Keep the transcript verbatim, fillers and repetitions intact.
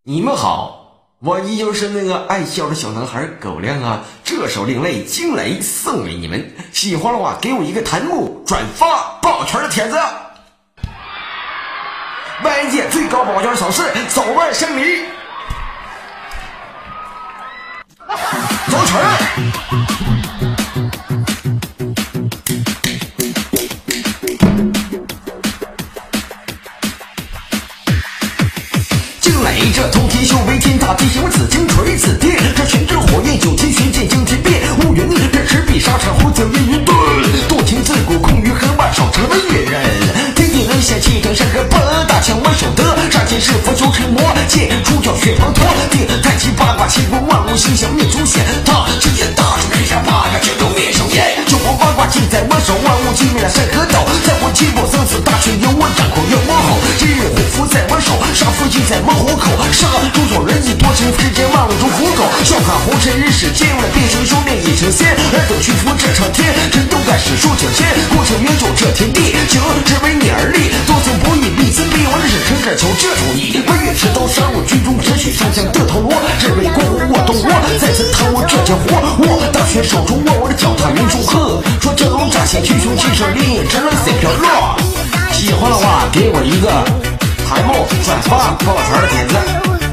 你们好，我依旧是那个爱笑的小男孩狗亮啊！这首另类惊雷送给你们，喜欢的话给我一个弹幕、转发、抱拳的帖子。万界最高保全手势，走位胜利，走拳。这通天修为天大地，雄紫金锤子跌，这玄之火焰九天玄剑惊天变，乌云这赤壁沙场呼叫烟云顿，多情自古空余恨万少折的野人，天地能显气腾山河八大强我手得，杀剑是佛修成魔剑出鞘血滂沱，定太极八卦七国万物形象灭诛仙，他只眼大出黑山八个九州灭手烟，九国八卦尽在我手，万物尽灭了山河斗，在我七步生死大权由我掌控由我吼，今日虎符在我手，杀父尽在我虎口。杀诸种人意多情，世间万物如虎狗。笑看红尘人世间，为了变成修炼已成仙。而等屈服这场天，人都该史书九千，过程远走这天地。情只为你而立，多情不义必自毙。我的人生这求这主意，我越持刀杀我军中，只许上将得头颅。只为国无我懂我，再次贪我这家伙。我大权手中握，我的脚踏云中鹤。说这龙乍现，群雄气胜利，只能随飘落。喜欢的话，给我一个弹幕、转发、抱拳的帖子。